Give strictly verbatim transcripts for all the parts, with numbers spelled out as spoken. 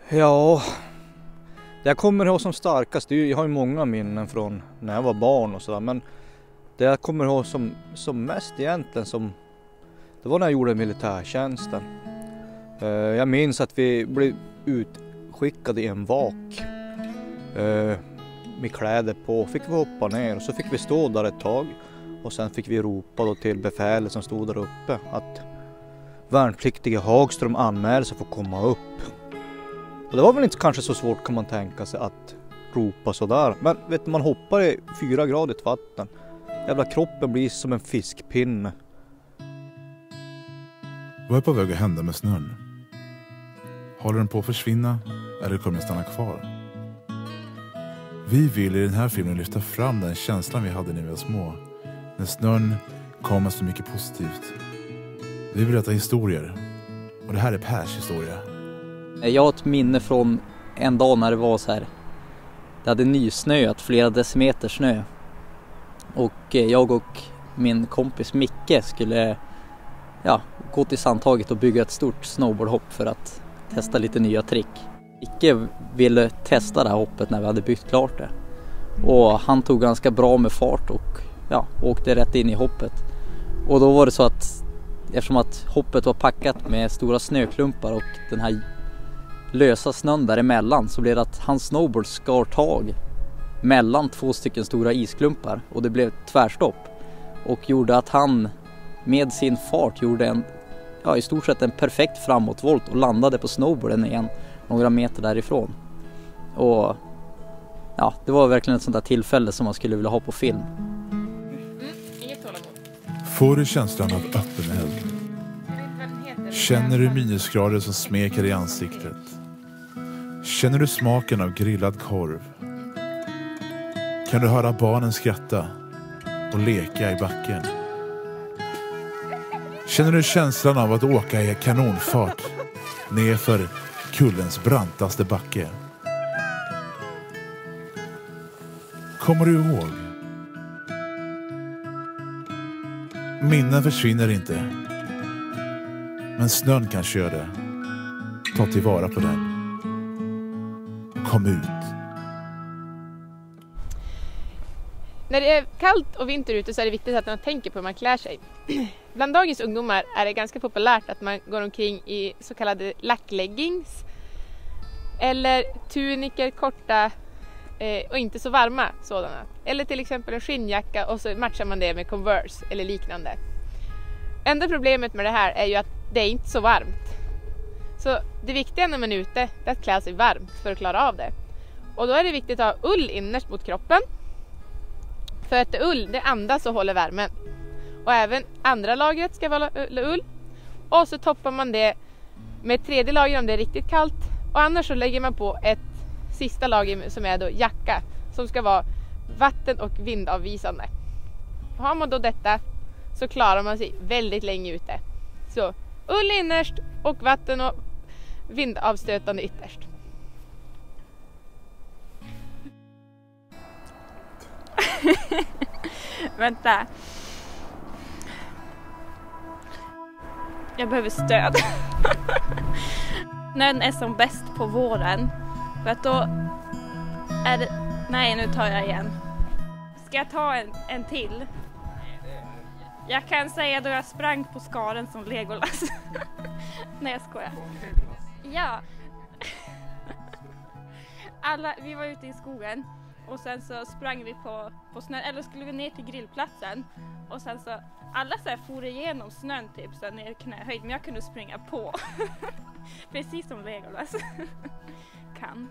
Ja, det jag kommer ihåg som starkast, jag har ju många minnen från när jag var barn och sådär, men det jag kommer ihåg som, som mest egentligen som, det var när jag gjorde militärtjänsten. Jag minns att vi blev utskickade i en vak med kläder på, fick vi hoppa ner och så fick vi stå där ett tag och sen fick vi ropa då till befälet som stod där uppe att värnpliktiga Hagström anmäler sig för att komma upp. Och det var väl inte kanske så svårt kan man tänka sig att ropa sådär. Men vet du, man hoppar i fyra gradigt vatten. Jävla kroppen blir som en fiskpinne. Vad är på väg att hända med snön? Håller den på att försvinna eller kommer den stanna kvar? Vi vill i den här filmen lyfta fram den känslan vi hade när vi var små. När snön kom med så mycket positivt. Vi berättar historier. Och det här är Pers historia. Jag har ett minne från en dag när det var så här. Det hade nysnöat flera decimeter snö. Och jag och min kompis Micke skulle ja, gå till Sandtaget och bygga ett stort snowboardhopp för att testa lite nya trick. Micke ville testa det här hoppet när vi hade byggt klart det. Och han tog ganska bra med fart och ja, åkte rätt in i hoppet. Och då var det så att eftersom att hoppet var packat med stora snöklumpar och den här lösa snön däremellan så blev det att hans snowboard skar tag mellan två stycken stora isklumpar och det blev tvärstopp och gjorde att han med sin fart gjorde en ja, i stort sett en perfekt framåtvolt och landade på snowboarden igen några meter därifrån. Och ja, det var verkligen ett sånt där tillfälle som man skulle vilja ha på film. Mm, inget tålamod. Får du känslan av öppen eld? Känner du minusgrader som smeker i ansiktet? Känner du smaken av grillad korv? Kan du höra barnen skratta och leka i backen? Känner du känslan av att åka i kanonfart nerför kullens brantaste backe? Kommer du ihåg? Minnen försvinner inte. Men snön kan köra det. Ta tillvara på den. Kom ut. När det är kallt och vinter ute så är det viktigt att man tänker på hur man klär sig. Bland dagens ungdomar är det ganska populärt att man går omkring i så kallade lackleggings eller tuniker, korta eh, och inte så varma sådana. Eller till exempel en skinnjacka och så matchar man det med Converse eller liknande. Enda problemet med det här är ju att det är inte så varmt. Så det viktiga när man är ute är att klä sig varmt för att klara av det. Och då är det viktigt att ha ull innerst mot kroppen. För att ull, det andas och håller värmen. Och även andra lagret ska vara ull. Och så toppar man det med ett tredje lager om det är riktigt kallt. Och annars så lägger man på ett sista lager som är då jacka. Som ska vara vatten- och vindavvisande. Och har man då detta så klarar man sig väldigt länge ute. Så ull innerst och vatten- och vindavstötande ytterst. Vänta. Jag behöver stöd. Snön är som bäst på våren. För att då är det... Nej, nu tar jag igen. Ska jag ta en, en till? Jag kan säga då jag sprang på skaren som Legolas. Nej, jag skojar. Ja. Alla, vi var ute i skogen. Och sen så sprang vi på, på snön, eller skulle vi ner till grillplatsen. Och sen så, alla så här for igenom snön typ så ner i knähöjd. Men jag kunde springa på. Precis som Legolas kan.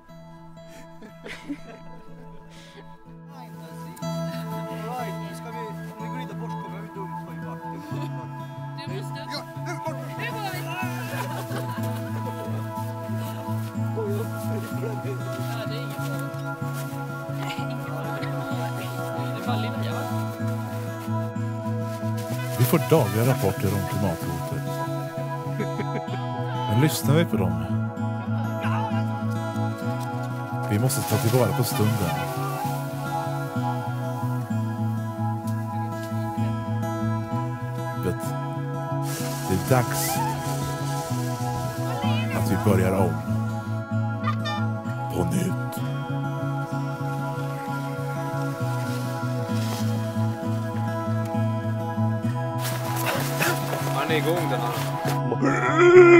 Vi får dagliga rapporter om klimathotet. Men lyssnar vi på dem? Vi måste ta tillvara på stunden. Det är dags att vi börjar om. på nytt. Han är igång den här.